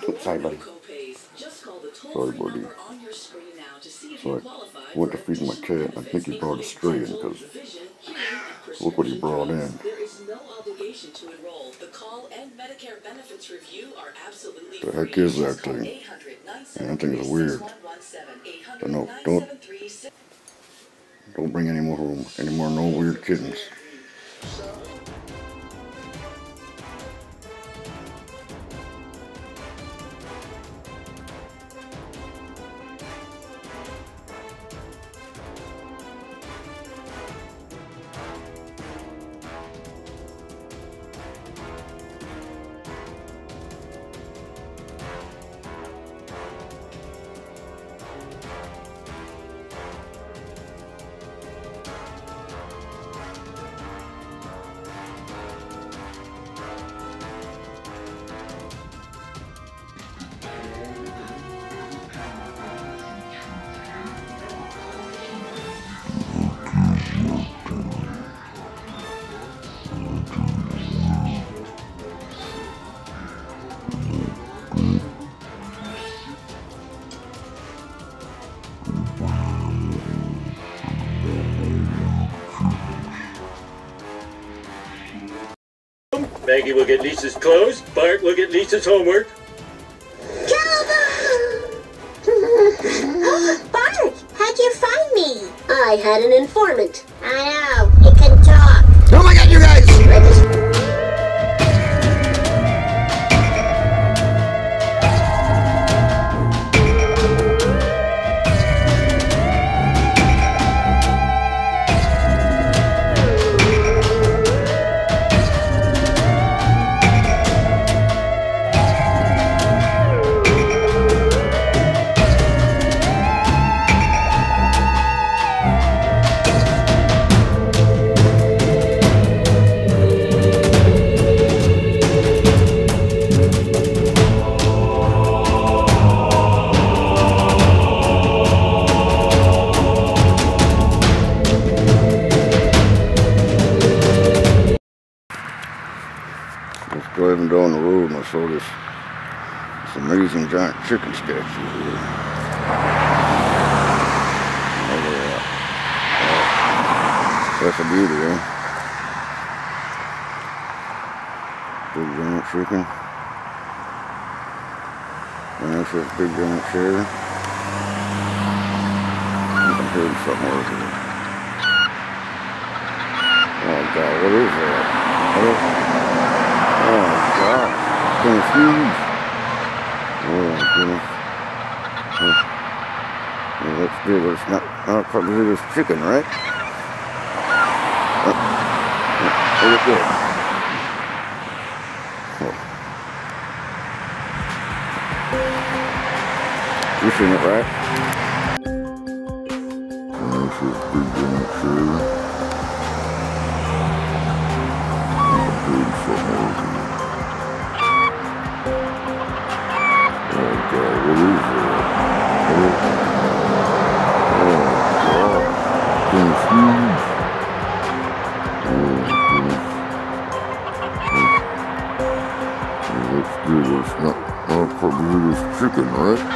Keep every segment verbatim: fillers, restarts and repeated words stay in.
Sorry, buddy. Sorry, buddy. So I went to feed my cat, and I think he brought a stray in, because look what he brought in. The heck is that thing? Man, that thing is weird. So no, don't, don't bring any more home, any more no weird kittens. Maggie will get Lisa's clothes, Bart will get Lisa's homework. Bart, how'd you find me? I had an informant. I know, it can talk. Oh my god, you guys! Let's driving down the road and I saw this, this amazing giant chicken statue here. Oh, yeah. Oh, that's a beauty, eh? Big giant chicken. And that's this big giant chair. I'm hearing something over here. Oh God, what is that? What? Oh God, confused. Oh my goodness. Oh. Well, that's good. It's not, not probably this chicken, right? Oh. Oh, look at that. Oh. You seen it, right? Oh, this is big giant chair. What is that? Oh, oh God. Confused. Oh, goodness. Oh, that's good. It's not, not probably this chicken, right?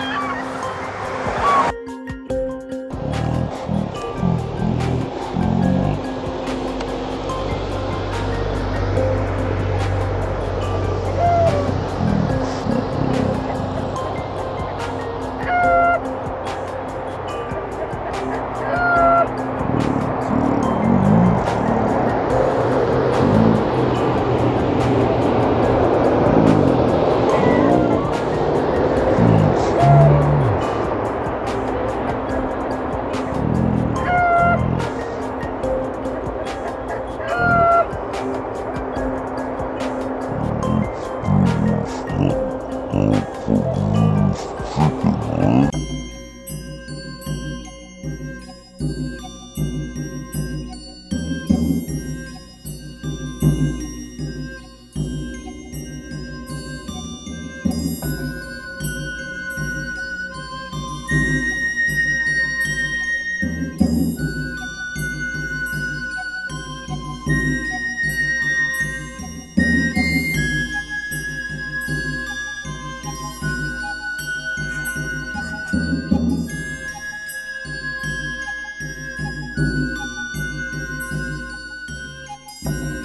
Bye.